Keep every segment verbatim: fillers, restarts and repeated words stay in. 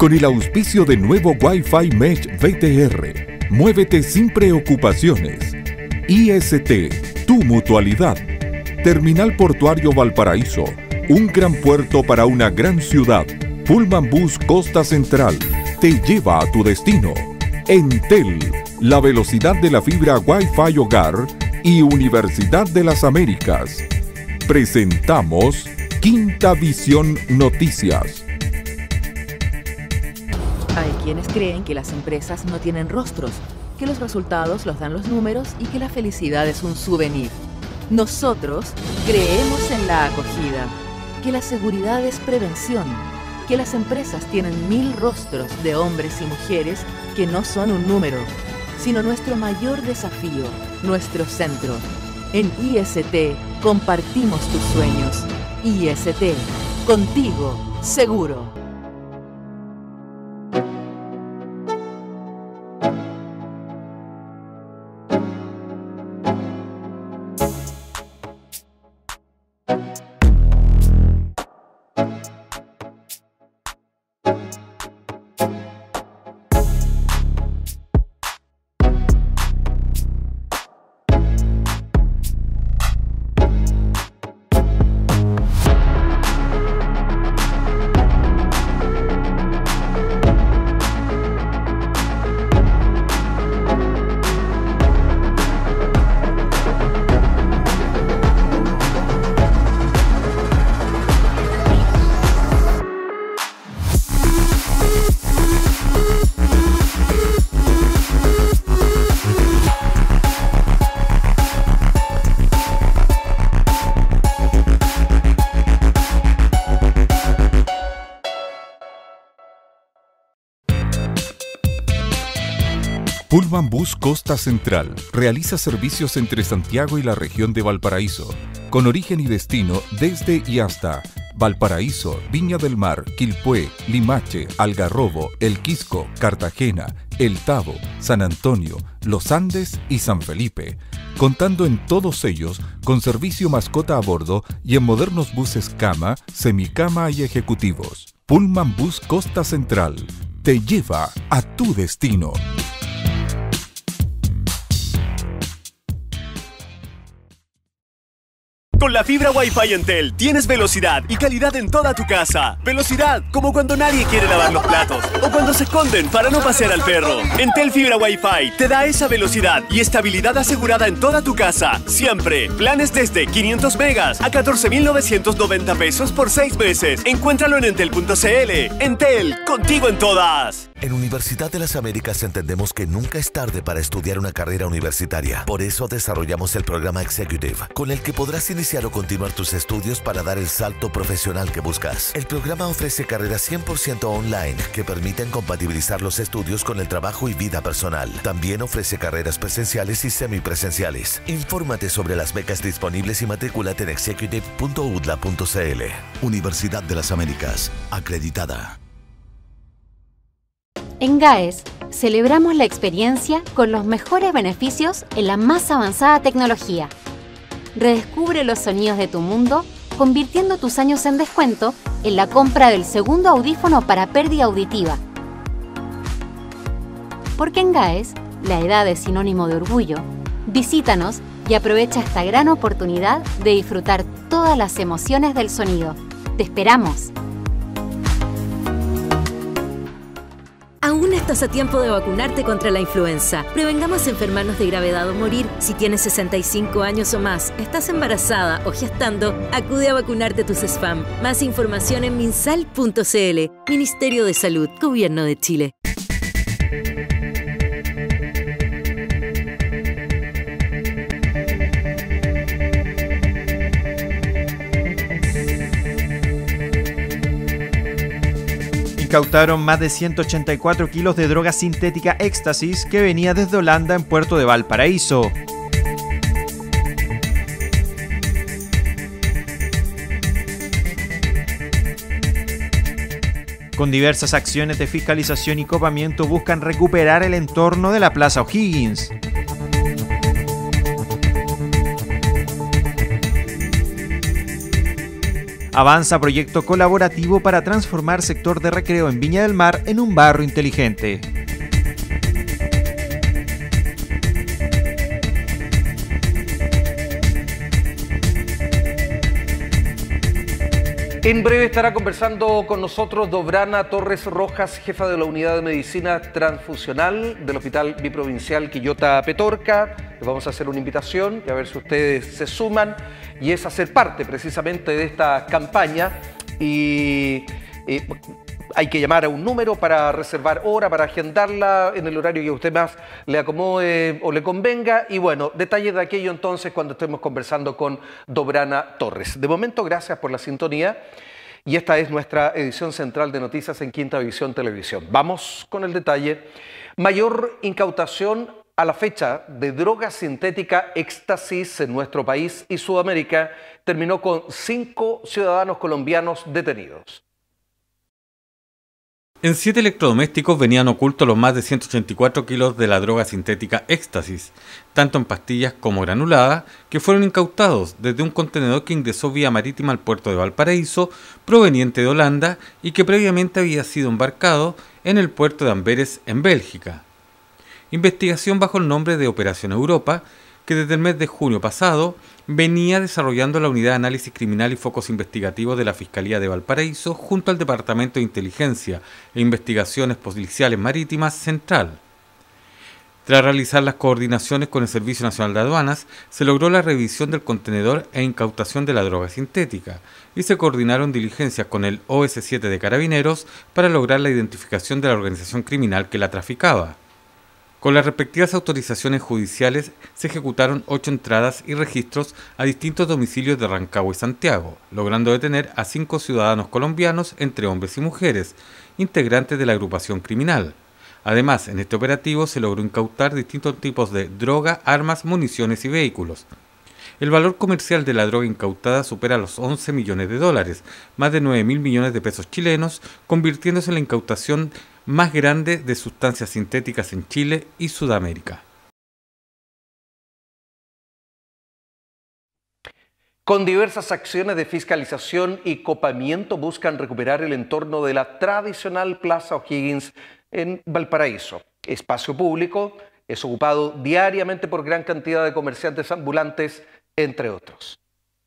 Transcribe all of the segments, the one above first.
Con el auspicio de nuevo Wi-Fi Mesh V T R. Muévete sin preocupaciones. I S T, tu mutualidad. Terminal Portuario Valparaíso. Un gran puerto para una gran ciudad. Pullman Bus Costa Central. Te lleva a tu destino. Entel, la velocidad de la fibra Wi-Fi Hogar. Y Universidad de las Américas. Presentamos Quinta Visión Noticias. Hay quienes creen que las empresas no tienen rostros, que los resultados los dan los números y que la felicidad es un souvenir. Nosotros creemos en la acogida, que la seguridad es prevención, que las empresas tienen mil rostros de hombres y mujeres que no son un número, sino nuestro mayor desafío, nuestro centro. En I S T compartimos tus sueños. I S T, contigo, seguro. Pullman Bus Costa Central realiza servicios entre Santiago y la región de Valparaíso, con origen y destino desde y hasta Valparaíso, Viña del Mar, Quilpué, Limache, Algarrobo, El Quisco, Cartagena, El Tabo, San Antonio, Los Andes y San Felipe, contando en todos ellos con servicio mascota a bordo y en modernos buses cama, semicama y ejecutivos. Pullman Bus Costa Central te lleva a tu destino. Con la fibra Wi-Fi Entel tienes velocidad y calidad en toda tu casa. Velocidad como cuando nadie quiere lavar los platos o cuando se esconden para no pasear al perro. Entel Fibra Wi-Fi te da esa velocidad y estabilidad asegurada en toda tu casa. Siempre. Planes desde quinientos megas a catorce mil novecientos noventa pesos por seis meses. Encuéntralo en entel punto c l. Entel, contigo en todas. En Universidad de las Américas entendemos que nunca es tarde para estudiar una carrera universitaria. Por eso desarrollamos el programa Executive, con el que podrás iniciar o continuar tus estudios para dar el salto profesional que buscas. El programa ofrece carreras cien por ciento online que permiten compatibilizar los estudios con el trabajo y vida personal. También ofrece carreras presenciales y semipresenciales. Infórmate sobre las becas disponibles y matrículate en executive punto u d l a punto c l. Universidad de las Américas, acreditada. En GAES celebramos la experiencia con los mejores beneficios en la más avanzada tecnología. Redescubre los sonidos de tu mundo, convirtiendo tus años en descuento en la compra del segundo audífono para pérdida auditiva. Porque en GAES, la edad es sinónimo de orgullo. Visítanos y aprovecha esta gran oportunidad de disfrutar todas las emociones del sonido. ¡Te esperamos! Aún estás a tiempo de vacunarte contra la influenza. Prevengamos enfermarnos de gravedad o morir. Si tienes sesenta y cinco años o más, estás embarazada o gestando, acude a vacunarte tus S F A M. Más información en minsal punto c l. Ministerio de Salud, Gobierno de Chile. Incautaron más de ciento ochenta y cuatro kilos de droga sintética éxtasis que venía desde Holanda en Puerto de Valparaíso. Con diversas acciones de fiscalización y copamiento buscan recuperar el entorno de la Plaza O'Higgins. Avanza proyecto colaborativo para transformar sector de recreo en Viña del Mar en un barrio inteligente. En breve estará conversando con nosotros Dobrana Torres Rojas, jefa de la Unidad de Medicina Transfusional del Hospital Biprovincial Quillota Petorca. Les vamos a hacer una invitación y a ver si ustedes se suman, y es hacer parte precisamente de esta campaña. Y eh, hay que llamar a un número para reservar hora, para agendarla en el horario que a usted más le acomode o le convenga. Y bueno, detalles de aquello entonces cuando estemos conversando con Dobrana Torres. De momento, gracias por la sintonía. Y esta es nuestra edición central de noticias en Quinta Visión Televisión. Vamos con el detalle. Mayor incautación a la fecha de droga sintética éxtasis en nuestro país y Sudamérica terminó con cinco ciudadanos colombianos detenidos. En siete electrodomésticos venían ocultos los más de ciento ochenta y cuatro kilos de la droga sintética éxtasis, tanto en pastillas como granulada, que fueron incautados desde un contenedor que ingresó vía marítima al puerto de Valparaíso, proveniente de Holanda, y que previamente había sido embarcado en el puerto de Amberes, en Bélgica. Investigación bajo el nombre de Operación Europa, que desde el mes de junio pasado venía desarrollando la Unidad de Análisis Criminal y Focos Investigativos de la Fiscalía de Valparaíso junto al Departamento de Inteligencia e Investigaciones Policiales Marítimas Central. Tras realizar las coordinaciones con el Servicio Nacional de Aduanas, se logró la revisión del contenedor e incautación de la droga sintética, y se coordinaron diligencias con el O S siete de Carabineros para lograr la identificación de la organización criminal que la traficaba. Con las respectivas autorizaciones judiciales se ejecutaron ocho entradas y registros a distintos domicilios de Rancagua y Santiago, logrando detener a cinco ciudadanos colombianos, entre hombres y mujeres, integrantes de la agrupación criminal. Además, en este operativo se logró incautar distintos tipos de droga, armas, municiones y vehículos. El valor comercial de la droga incautada supera los once millones de dólares, más de nueve mil millones de pesos chilenos, convirtiéndose en la incautación más grande de sustancias sintéticas en Chile y Sudamérica. Con diversas acciones de fiscalización y copamiento buscan recuperar el entorno de la tradicional Plaza O'Higgins en Valparaíso. Espacio público, es ocupado diariamente por gran cantidad de comerciantes ambulantes, entre otros.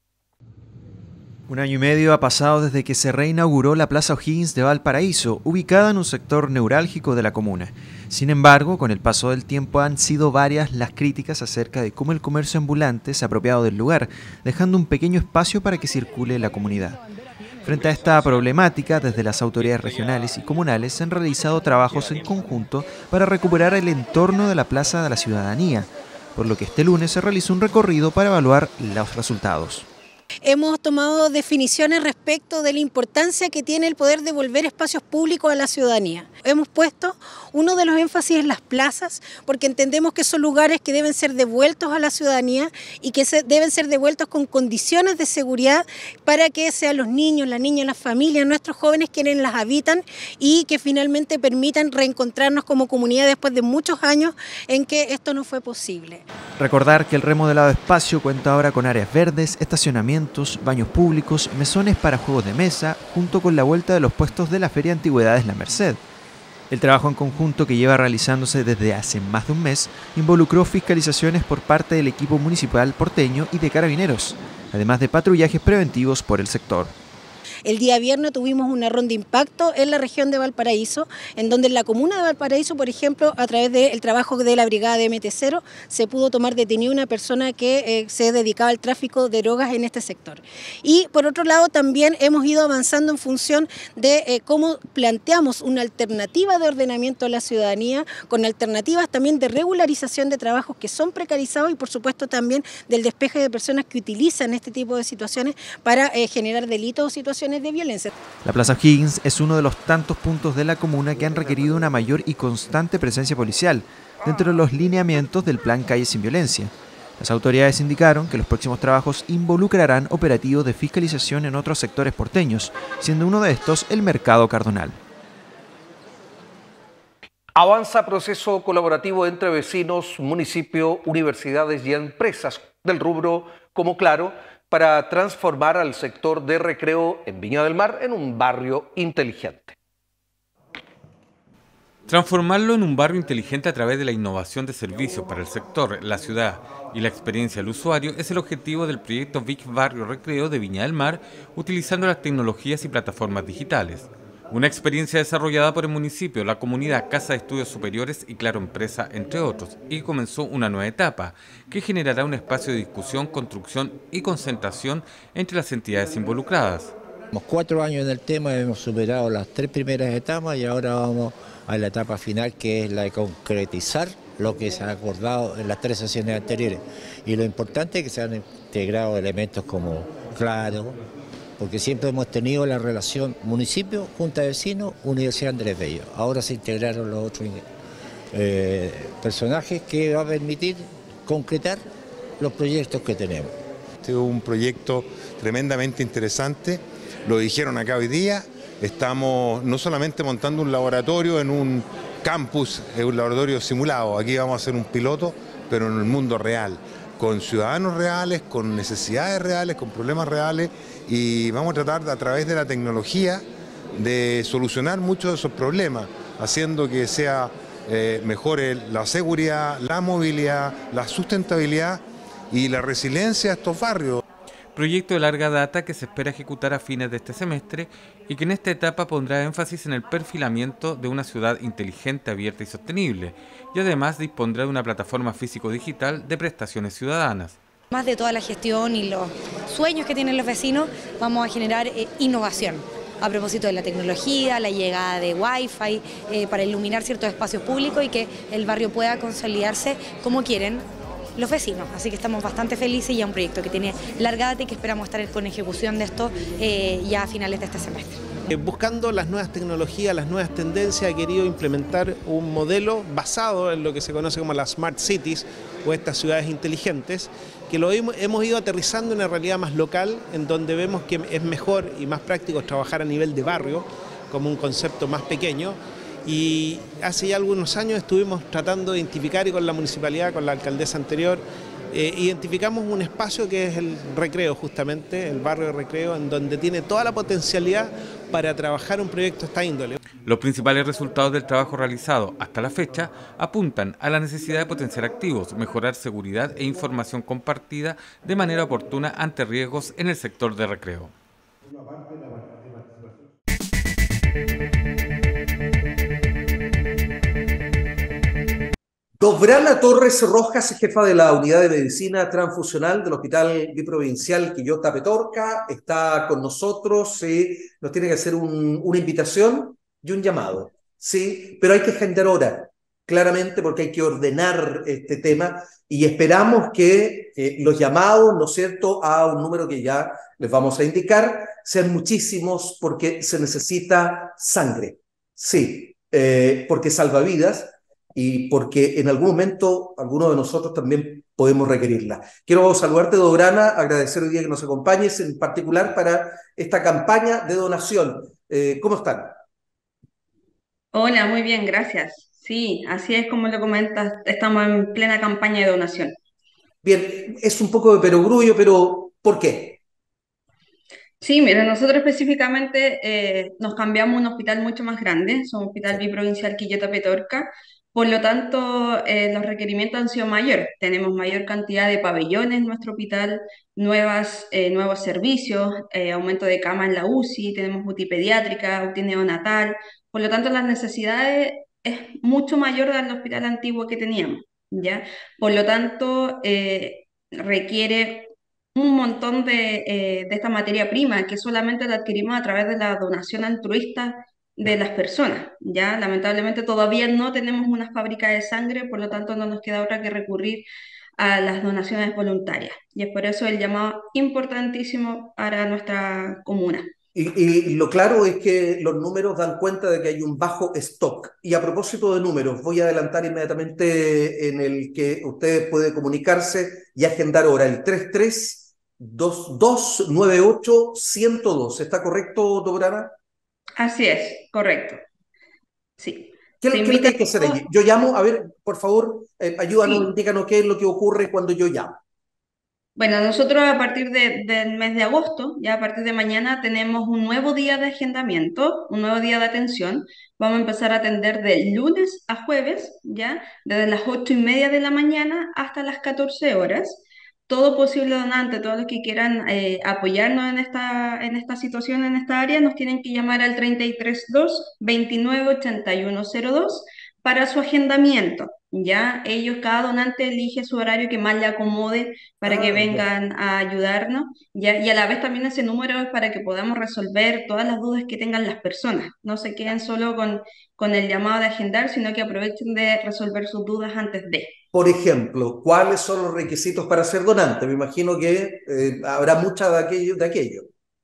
Un año y medio ha pasado desde que se reinauguró la Plaza O'Higgins de Valparaíso, ubicada en un sector neurálgico de la comuna. Sin embargo, con el paso del tiempo han sido varias las críticas acerca de cómo el comercio ambulante se ha apropiado del lugar, dejando un pequeño espacio para que circule la comunidad. Frente a esta problemática, desde las autoridades regionales y comunales se han realizado trabajos en conjunto para recuperar el entorno de la Plaza de la Ciudadanía, por lo que este lunes se realizó un recorrido para evaluar los resultados. Hemos tomado definiciones respecto de la importancia que tiene el poder devolver espacios públicos a la ciudadanía. Hemos puesto uno de los énfasis en las plazas, porque entendemos que son lugares que deben ser devueltos a la ciudadanía y que se deben ser devueltos con condiciones de seguridad para que sean los niños, las niñas, las familias, nuestros jóvenes quienes las habitan y que finalmente permitan reencontrarnos como comunidad después de muchos años en que esto no fue posible. Recordar que el remodelado espacio cuenta ahora con áreas verdes, estacionamientos, baños públicos, mesones para juegos de mesa, junto con la vuelta de los puestos de la Feria de Antigüedades La Merced. El trabajo en conjunto, que lleva realizándose desde hace más de un mes, involucró fiscalizaciones por parte del equipo municipal porteño y de Carabineros, además de patrullajes preventivos por el sector. El día viernes tuvimos una ronda de impacto en la región de Valparaíso, en donde en la comuna de Valparaíso, por ejemplo, a través del trabajo de la brigada de M T cero, se pudo tomar detenida una persona que eh, se dedicaba al tráfico de drogas en este sector. Y por otro lado también hemos ido avanzando en función de eh, cómo planteamos una alternativa de ordenamiento a la ciudadanía, con alternativas también de regularización de trabajos que son precarizados y por supuesto también del despeje de personas que utilizan este tipo de situaciones para eh, generar delitos o situaciones de violencia. La Plaza O'Higgins es uno de los tantos puntos de la comuna que han requerido una mayor y constante presencia policial dentro de los lineamientos del Plan Calles sin Violencia. Las autoridades indicaron que los próximos trabajos involucrarán operativos de fiscalización en otros sectores porteños, siendo uno de estos el Mercado Cardonal. Avanza proceso colaborativo entre vecinos, municipio, universidades y empresas. del rubro como Claro para transformar al sector de Recreo en Viña del Mar en un barrio inteligente. Transformarlo en un barrio inteligente a través de la innovación de servicios para el sector, la ciudad y la experiencia del usuario es el objetivo del proyecto Big Barrio Recreo de Viña del Mar, utilizando las tecnologías y plataformas digitales. Una experiencia desarrollada por el municipio, la comunidad Casa de Estudios Superiores y Claro Empresa, entre otros, y comenzó una nueva etapa que generará un espacio de discusión, construcción y concentración entre las entidades involucradas. Llevamos cuatro años en el tema, hemos superado las tres primeras etapas y ahora vamos a la etapa final, que es la de concretizar lo que se ha acordado en las tres sesiones anteriores. Y lo importante es que se han integrado elementos como Claro, porque siempre hemos tenido la relación municipio, Junta de Vecinos, Universidad Andrés Bello. Ahora se integraron los otros eh, personajes que va a permitir concretar los proyectos que tenemos. Este es un proyecto tremendamente interesante, lo dijeron acá hoy día, estamos no solamente montando un laboratorio en un campus, es un laboratorio simulado, aquí vamos a hacer un piloto, pero en el mundo real, con ciudadanos reales, con necesidades reales, con problemas reales, y vamos a tratar de, a través de la tecnología de solucionar muchos de esos problemas, haciendo que sea eh, mejor el, la seguridad, la movilidad, la sustentabilidad y la resiliencia de estos barrios. Proyecto de larga data que se espera ejecutar a fines de este semestre y que en esta etapa pondrá énfasis en el perfilamiento de una ciudad inteligente, abierta y sostenible, y además dispondrá de una plataforma físico-digital de prestaciones ciudadanas. Más de toda la gestión y los sueños que tienen los vecinos, vamos a generar eh, innovación a propósito de la tecnología, la llegada de Wi-Fi, eh, para iluminar ciertos espacios públicos y que el barrio pueda consolidarse como quieren los vecinos. Así que estamos bastante felices y es un proyecto que tiene larga data y que esperamos estar con ejecución de esto eh, ya a finales de este semestre. Buscando las nuevas tecnologías, las nuevas tendencias, ha querido implementar un modelo basado en lo que se conoce como las Smart Cities o estas ciudades inteligentes, que lo hemos ido aterrizando en una realidad más local, en donde vemos que es mejor y más práctico trabajar a nivel de barrio, como un concepto más pequeño. Y hace ya algunos años estuvimos tratando de identificar, y con la municipalidad, con la alcaldesa anterior, eh, identificamos un espacio que es el Recreo, justamente, el barrio de Recreo, en donde tiene toda la potencialidad para trabajar un proyecto de esta índole. Los principales resultados del trabajo realizado hasta la fecha apuntan a la necesidad de potenciar activos, mejorar seguridad e información compartida de manera oportuna ante riesgos en el sector de recreo. Dobrana Torres Rojas, jefa de la Unidad de Medicina Transfusional del Hospital Biprovincial Quillota Petorca, está con nosotros. Sí, nos tiene que hacer un, una invitación y un llamado, sí, pero hay que agendar hora, claramente, porque hay que ordenar este tema y esperamos que eh, los llamados, ¿no es cierto?, a un número que ya les vamos a indicar, sean muchísimos, porque se necesita sangre, sí, eh, porque salva vidas, y porque en algún momento algunos de nosotros también podemos requerirla. Quiero saludarte, Dobrana, agradecer hoy día que nos acompañes, en particular para esta campaña de donación. Eh, ¿Cómo están? Hola, muy bien, gracias. Sí, así es como lo comentas, estamos en plena campaña de donación. Bien, es un poco de perogrullo, pero ¿por qué? Sí, mira, nosotros específicamente eh, nos cambiamos a un hospital mucho más grande, somos un hospital biprovincial Quillota Petorca. Por lo tanto, eh, los requerimientos han sido mayores. Tenemos mayor cantidad de pabellones en nuestro hospital, nuevas, eh, nuevos servicios, eh, aumento de cama en la U C I, tenemos U T I pediátrica, U T I neonatal. Por lo tanto, las necesidades es mucho mayor del hospital antiguo que teníamos, ¿ya? Por lo tanto, eh, requiere un montón de, eh, de esta materia prima que solamente la adquirimos a través de la donación altruista de las personas, ¿ya? Lamentablemente todavía no tenemos una fábrica de sangre, por lo tanto no nos queda otra que recurrir a las donaciones voluntarias. Y es por eso el llamado importantísimo para nuestra comuna. Y, y lo claro es que los números dan cuenta de que hay un bajo stock. Y a propósito de números, voy a adelantar inmediatamente en el que usted puede comunicarse y agendar hora, el tres tres dos dos nueve ocho uno cero dos. ¿Está correcto, Dobrana? Así es, correcto. Sí. ¿Qué, ¿qué es lo que hay que hacer allí? Yo llamo, a ver, por favor, eh, ayúdanos, sí. Indícanos qué es lo que ocurre cuando yo llamo. Bueno, nosotros a partir de- del mes de agosto, ya a partir de mañana, tenemos un nuevo día de agendamiento, un nuevo día de atención. Vamos a empezar a atender de lunes a jueves, ya, desde las ocho y media de la mañana hasta las catorce horas. Todo posible donante, todos los que quieran eh, apoyarnos en esta, en esta situación, en esta área, nos tienen que llamar al treinta y tres dos, veintinueve ochenta y uno cero dos para su agendamiento. Ya ellos, cada donante elige su horario que más le acomode para que Ah, ya. vengan a ayudarnos, ya, y a la vez también ese número es para que podamos resolver todas las dudas que tengan las personas. No se queden solo con, con el llamado de agendar, sino que aprovechen de resolver sus dudas antes de. Por ejemplo, ¿cuáles son los requisitos para ser donante? Me imagino que eh, habrá mucha de aquello, de aquello.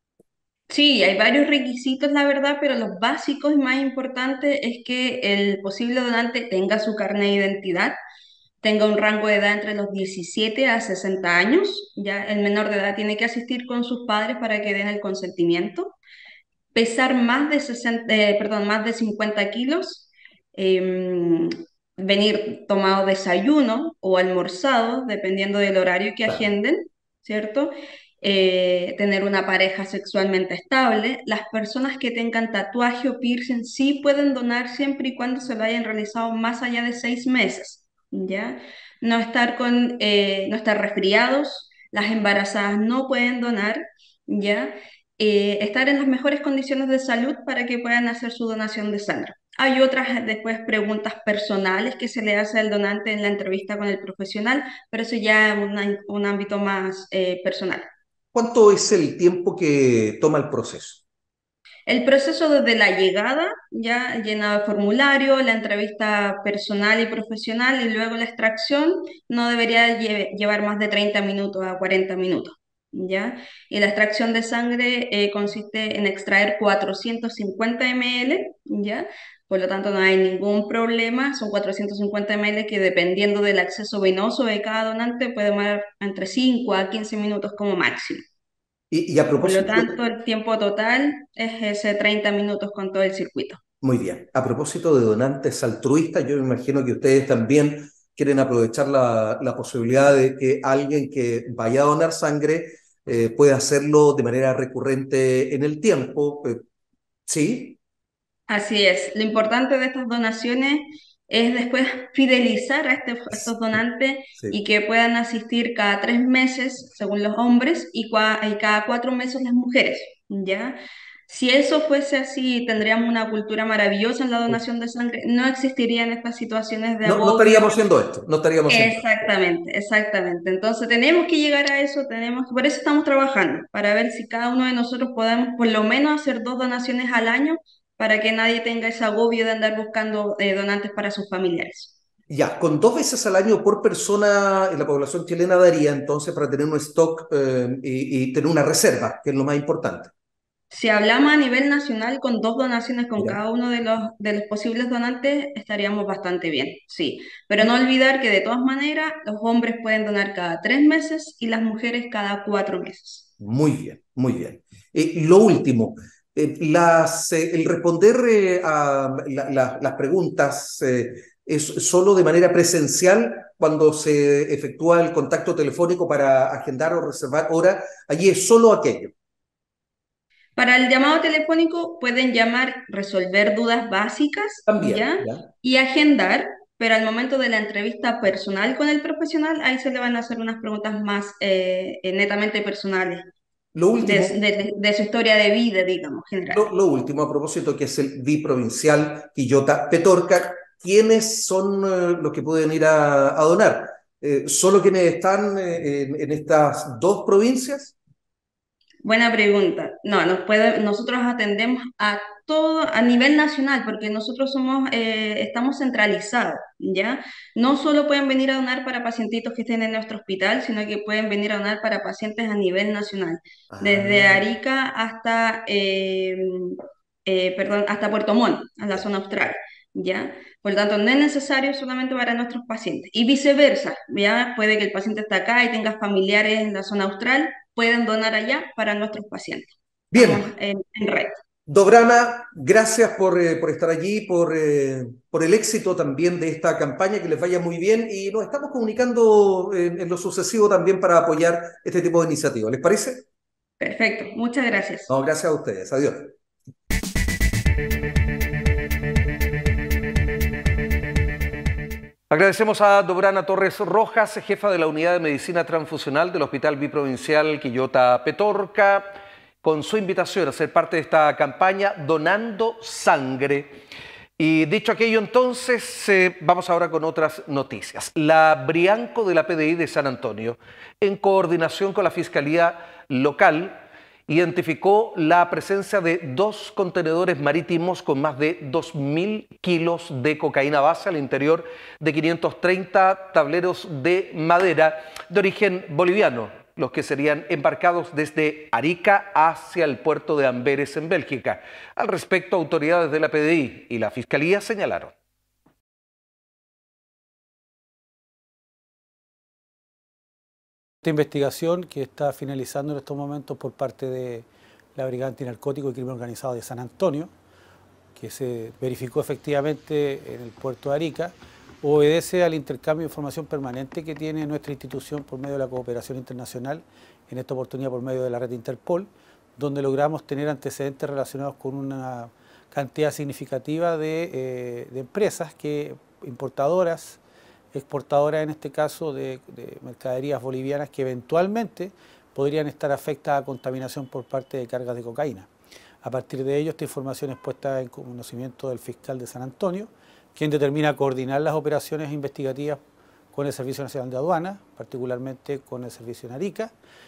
Sí, hay varios requisitos, la verdad, pero los básicos y más importantes es que el posible donante tenga su carnet de identidad, tenga un rango de edad entre los diecisiete a sesenta años, ya el menor de edad tiene que asistir con sus padres para que den el consentimiento, pesar más de sesenta, eh, perdón, más de cincuenta kilos, em, venir tomado desayuno o almorzado, dependiendo del horario que Claro. agenden, ¿cierto? Eh, tener una pareja sexualmente estable. Las personas que tengan tatuaje o piercing sí pueden donar siempre y cuando se lo hayan realizado más allá de seis meses, ¿ya? No estar con, eh, no estar resfriados, las embarazadas no pueden donar, ¿ya? Eh, estar en las mejores condiciones de salud para que puedan hacer su donación de sangre. Hay otras eh, después preguntas personales que se le hace al donante en la entrevista con el profesional, pero eso ya es una- un ámbito más eh, personal. ¿Cuánto es el tiempo que toma el proceso? El proceso desde la llegada, ya llenado de formulario, la entrevista personal y profesional y luego la extracción, no debería lle- llevar más de treinta minutos a cuarenta minutos, ¿ya? Y la extracción de sangre eh, consiste en extraer cuatrocientos cincuenta mililitros, ¿ya? Por lo tanto, no hay ningún problema, son cuatrocientos cincuenta mililitros que dependiendo del acceso venoso de cada donante puede tomar entre cinco a quince minutos como máximo. Y, y a Por lo propósito, tanto, el tiempo total es ese treinta minutos con todo el circuito. muy bien, a propósito de donantes altruistas, yo me imagino que ustedes también quieren aprovechar la, la posibilidad de que alguien que vaya a donar sangre eh, pueda hacerlo de manera recurrente en el tiempo. Eh, ¿sí? Así es. Lo importante de estas donaciones es después fidelizar a, este- a estos donantes Sí. y que puedan asistir cada tres meses, según los hombres, y, cua- y cada cuatro meses las mujeres, ¿ya? Si eso fuese así, tendríamos una cultura maravillosa en la donación de sangre, no existirían estas situaciones de No, no agobio. estaríamos haciendo esto, no estaríamos haciendo esto. Exactamente, exactamente. Entonces tenemos que llegar a eso, tenemos, por eso estamos trabajando, para ver si cada uno de nosotros podemos por lo menos hacer dos donaciones al año para que nadie tenga ese agobio de andar buscando eh, donantes para sus familiares. Ya, con dos veces al año por persona en la población chilena daría entonces para tener un stock eh, y, y tener una reserva, que es lo más importante. Si hablamos a nivel nacional con dos donaciones con Mira. cada uno de los, de los posibles donantes, estaríamos bastante bien, sí. Pero no olvidar que de todas maneras los hombres pueden donar cada tres meses y las mujeres cada cuatro meses. Muy bien, muy bien. Eh, lo último, eh, las, eh, el responder eh, a la- la- las preguntas eh, es solo de manera presencial cuando se efectúa el contacto telefónico para agendar o reservar hora, allí es solo aquello. Para el llamado telefónico pueden llamar, resolver dudas básicas, También, ¿ya? ¿ya? Y agendar, pero al momento de la entrevista personal con el profesional, ahí se le van a hacer unas preguntas más eh, eh, netamente personales, Lo de, último, de- de su historia de vida, digamos, general. lo, lo último a propósito, que es el biprovincial Quillota Petorca, ¿quiénes son eh, los que pueden ir a, a donar? Eh, ¿solo quienes están eh, en, en estas dos provincias? Buena pregunta. No, nos puede, nosotros atendemos a todo a nivel nacional porque nosotros somos, eh, estamos centralizados, ¿ya? No solo pueden venir a donar para pacientitos que estén en nuestro hospital, sino que pueden venir a donar para pacientes a nivel nacional, desde Ah, Arica hasta, eh, eh, perdón, hasta Puerto Montt, a la zona austral, ¿ya? Por lo tanto, no es necesario solamente para nuestros pacientes. Y viceversa, ¿ya? Puede que el paciente esté acá y tenga familiares en la zona austral, pueden donar allá para nuestros pacientes. Estamos bien, en, en red. Dobrana, gracias por, eh, por estar allí, por, eh, por el éxito también de esta campaña, que les vaya muy bien y nos estamos comunicando en, en lo sucesivo también para apoyar este tipo de iniciativas. ¿Les parece? Perfecto, muchas gracias. No, gracias a ustedes. Adiós. Agradecemos a Dobrana Torres Rojas, jefa de la Unidad de Medicina Transfusional del Hospital Biprovincial Quillota Petorca, con su invitación a ser parte de esta campaña Donando Sangre. Y dicho aquello, entonces, eh, vamos ahora con otras noticias. La Brianco de la P D I de San Antonio, en coordinación con la Fiscalía Local, identificó la presencia de dos contenedores marítimos con más de dos mil kilos de cocaína base al interior de quinientos treinta tableros de madera de origen boliviano, los que serían embarcados desde Arica hacia el puerto de Amberes en Bélgica. Al respecto, autoridades de la P D I y la Fiscalía señalaron. Esta investigación, que está finalizando en estos momentos por parte de la Brigada Antinarcótico y Crimen Organizado de San Antonio, que se verificó efectivamente en el puerto de Arica, obedece al intercambio de información permanente que tiene nuestra institución por medio de la cooperación internacional, en esta oportunidad por medio de la red Interpol, donde logramos tener antecedentes relacionados con una cantidad significativa de, eh, de empresas que importadoras, exportadoras en este caso de, de mercaderías bolivianas que eventualmente podrían estar afectadas a contaminación por parte de cargas de cocaína. A partir de ello, esta información es puesta en conocimiento del fiscal de San Antonio, quien determina coordinar las operaciones investigativas con el Servicio Nacional de Aduanas, particularmente con el Servicio en Arica,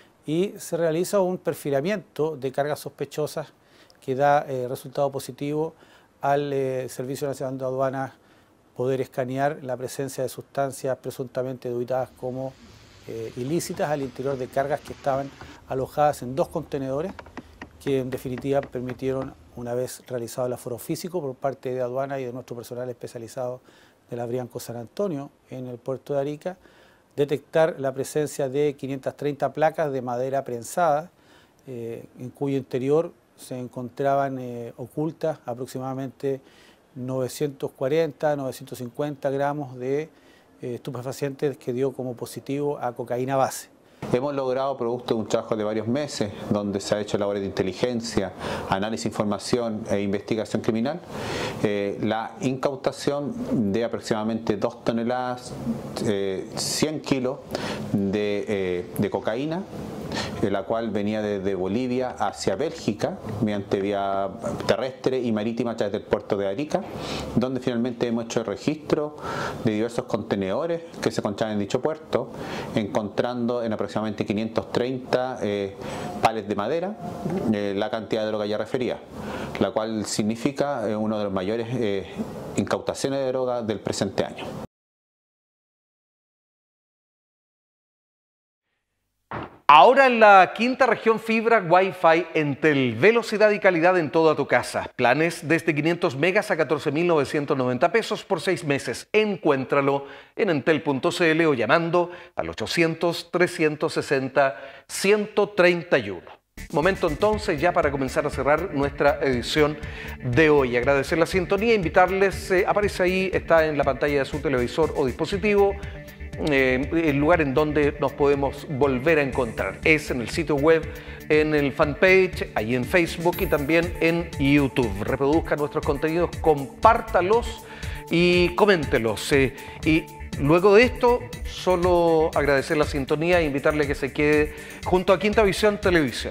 y se realiza un perfilamiento de cargas sospechosas que da eh, resultado positivo al eh, Servicio Nacional de Aduanas poder escanear la presencia de sustancias presuntamente deuditadas como eh, ilícitas al interior de cargas que estaban alojadas en dos contenedores que en definitiva permitieron, una vez realizado el aforo físico por parte de aduana y de nuestro personal especializado de la Brianco San Antonio en el puerto de Arica, detectar la presencia de quinientas treinta placas de madera prensada, eh, en cuyo interior se encontraban eh, ocultas aproximadamente novecientos cuarenta, novecientos cincuenta gramos de eh, estupefacientes que dio como positivo a cocaína base. Hemos logrado, producto de un trabajo de varios meses, donde se ha hecho labores de inteligencia, análisis de información e investigación criminal, eh, la incautación de aproximadamente dos toneladas, eh, cien kilos de, eh, de cocaína, eh, la cual venía desde Bolivia hacia Bélgica, mediante vía terrestre y marítima a través del puerto de Arica, donde finalmente hemos hecho el registro de diversos contenedores que se encontraban en dicho puerto, encontrando en aproximadamente quinientos treinta eh, palets de madera eh, la cantidad de droga ya referida, la cual significa eh, una de las mayores eh, incautaciones de droga del presente año. Ahora en la quinta región fibra Wi-Fi Entel, velocidad y calidad en toda tu casa. Planes desde quinientos megas a catorce mil novecientos noventa pesos por seis meses. Encuéntralo en entel punto c l o llamando al ochocientos, trescientos sesenta, ciento treinta y uno. Momento entonces ya para comenzar a cerrar nuestra edición de hoy. Agradecer la sintonía, invitarles, eh, aparece ahí, está en la pantalla de su televisor o dispositivo, Eh, el lugar en donde nos podemos volver a encontrar. Es en el sitio web, en el fanpage, ahí en Facebook y también en YouTube. Reproduzca nuestros contenidos, compártalos y coméntelos. Eh, y luego de esto, solo agradecer la sintonía e invitarle a que se quede junto a Quinta Visión Televisión.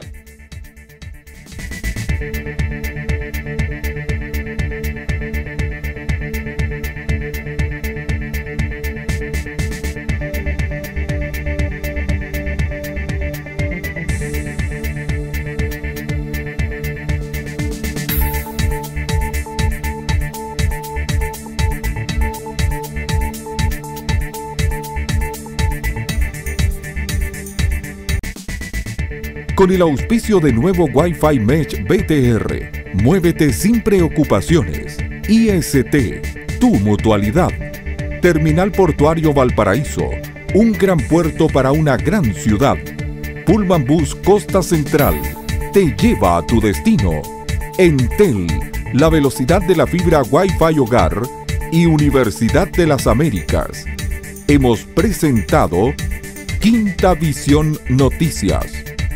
Con el auspicio de nuevo Wi-Fi Mesh B T R, muévete sin preocupaciones. I S T, tu mutualidad. Terminal Portuario Valparaíso, un gran puerto para una gran ciudad. Pullman Bus Costa Central, te lleva a tu destino. Entel, la velocidad de la fibra Wi-Fi hogar y Universidad de las Américas. Hemos presentado Quinta Visión Noticias.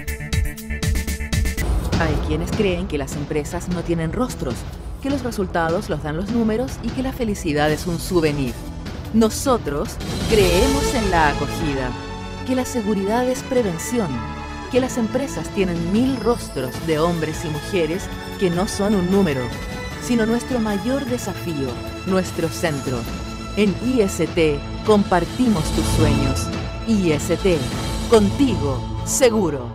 Hay quienes creen que las empresas no tienen rostros, que los resultados los dan los números y que la felicidad es un souvenir. Nosotros creemos en la acogida, que la seguridad es prevención, que las empresas tienen mil rostros de hombres y mujeres que no son un número, sino nuestro mayor desafío, nuestro centro. En I S T compartimos tus sueños. I S T, contigo, seguro.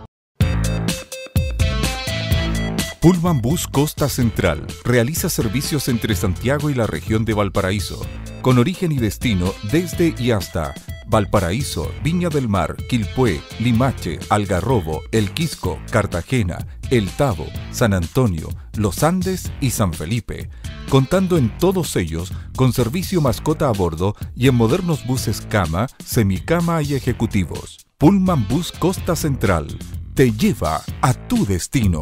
Pullman Bus Costa Central realiza servicios entre Santiago y la región de Valparaíso, con origen y destino desde y hasta Valparaíso, Viña del Mar, Quilpué, Limache, Algarrobo, El Quisco, Cartagena, El Tabo, San Antonio, Los Andes y San Felipe, contando en todos ellos con servicio mascota a bordo y en modernos buses cama, semicama y ejecutivos. Pullman Bus Costa Central te lleva a tu destino.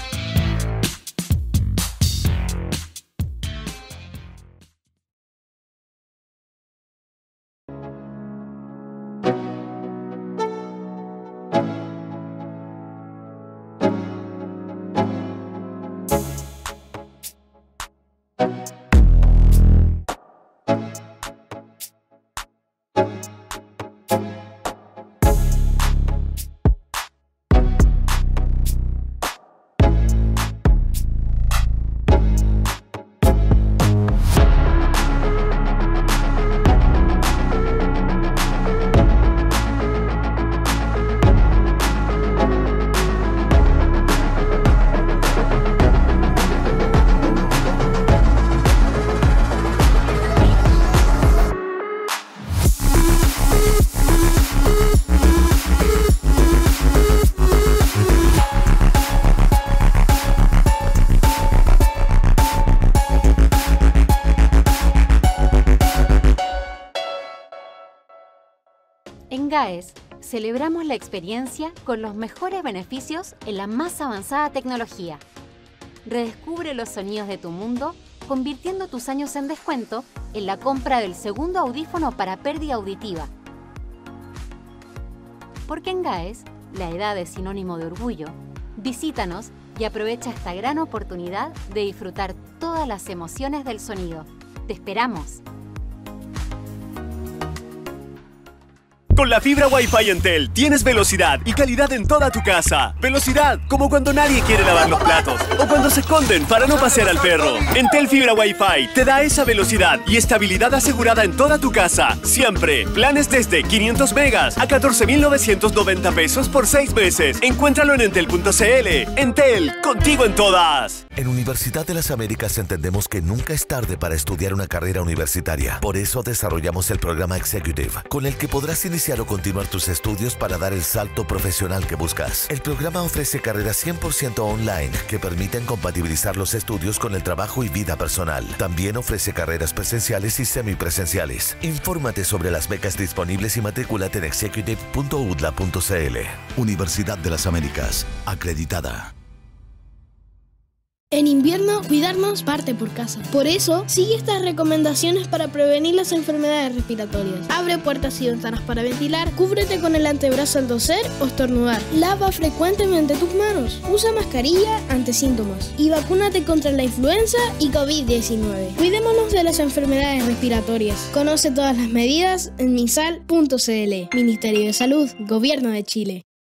En GAES celebramos la experiencia con los mejores beneficios en la más avanzada tecnología. Redescubre los sonidos de tu mundo convirtiendo tus años en descuento en la compra del segundo audífono para pérdida auditiva. Porque en GAES la edad es sinónimo de orgullo. Visítanos y aprovecha esta gran oportunidad de disfrutar todas las emociones del sonido. ¡Te esperamos! Con la fibra Wi-Fi Entel tienes velocidad y calidad en toda tu casa. Velocidad como cuando nadie quiere lavar los platos o cuando se esconden para no pasear al perro. Entel Fibra Wi-Fi te da esa velocidad y estabilidad asegurada en toda tu casa. Siempre. Planes desde quinientos megas a catorce mil novecientos noventa pesos por seis meses. Encuéntralo en entel punto c l. Entel, contigo en todas. En Universidad de las Américas entendemos que nunca es tarde para estudiar una carrera universitaria. Por eso desarrollamos el programa Executive, con el que podrás iniciar o continuar tus estudios para dar el salto profesional que buscas. El programa ofrece carreras cien por ciento online que permiten compatibilizar los estudios con el trabajo y vida personal. También ofrece carreras presenciales y semipresenciales. Infórmate sobre las becas disponibles y matrículate en executive punto u d l a punto c l. Universidad de las Américas, acreditada. En invierno, cuidarnos parte por casa. Por eso, sigue estas recomendaciones para prevenir las enfermedades respiratorias. Abre puertas y ventanas para ventilar, cúbrete con el antebrazo al toser o estornudar. Lava frecuentemente tus manos, usa mascarilla ante síntomas y vacúnate contra la influenza y COVID diecinueve. Cuidémonos de las enfermedades respiratorias. Conoce todas las medidas en misal punto c l. Ministerio de Salud, Gobierno de Chile.